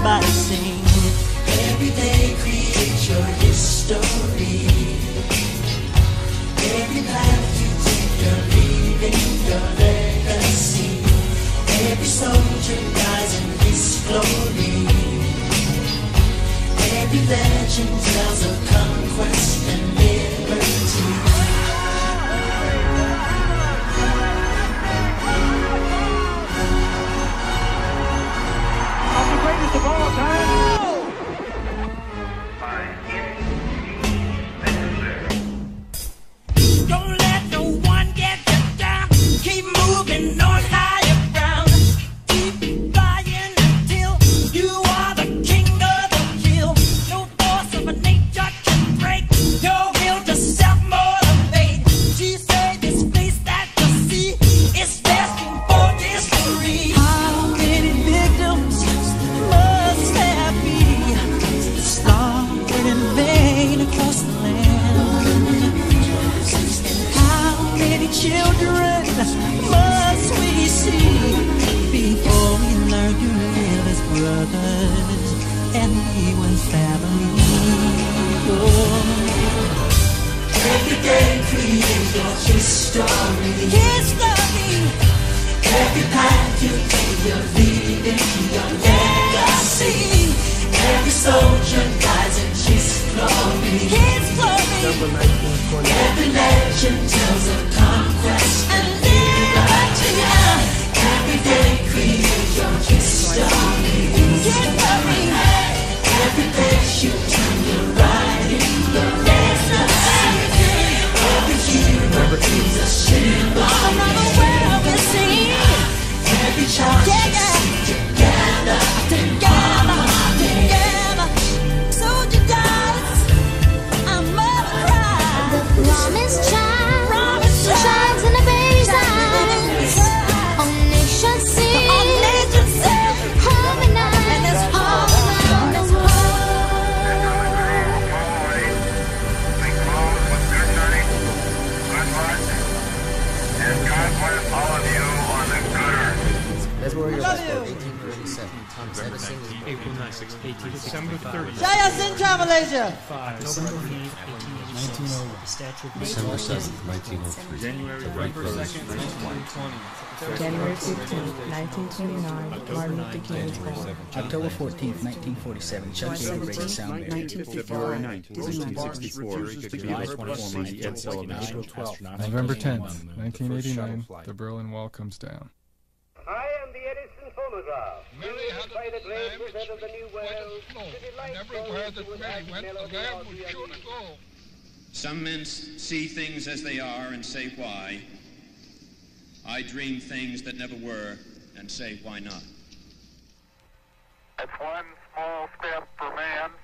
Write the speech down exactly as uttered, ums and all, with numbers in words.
everybody sing. Every day create your history. Every path you take, you're leaving your legacy. Every soldier dies in his glory. Every legend tells of conquest and liberty. Of all time. Don't let no one get you down. Keep moving on higher ground. Keep flying until you are the king of the hill. No force of nature can break your will to self-motivate. She said this place that you see is destined for history. How many victims must there be? Slaughtered in vain across the land. How many children must we see before we learn to live as brothers and be one family? Oh. Every day create your history. History. Every path you take, you're leaving your legacy. Every soldier dies in his glory. His glory. Every legend tells of conquest and liberty. Every day create your history. History. Every place you turn, you're riding the legacy. Every hero is a symbol. Around the world we sing. Every child yeah, yeah. together, together, together. Soldier dies, I'm gonna cry. The promised child, Promised child. shines in the baby's eyes. All nations sing, All nations sing. harmonize, And it's all around the world. And God bless all of you on the gooder. February Love eleventh, you. eighteen thirty-seven. Thomas Edison is born. April ninth, eighteen sixty-five. Jaya Sin Travelation. December fifteenth, eighteen oh one. Statue of December seventh, nineteen oh three. January twenty-second, nineteen twenty. January fifteenth, nineteen twenty-nine, Martin Luther King was born. October fourteenth, nineteen forty-seven, Chuck Yeager breaks the sound barrier. nineteen February fifty-five, ninth, nineteen sixty-four. July twenty-fourth, Ed Sullivan. April twelfth, November tenth, nineteen eighty-nine, the Berlin Wall comes down. I am the Edison phonograph. Mary had Play the a great lamb wizard of the new went world. slow, To delight and everywhere that Mary went, the lamb was sure to go. Some men see things as they are and say why. I dream things that never were and say why not. That's one small step for man,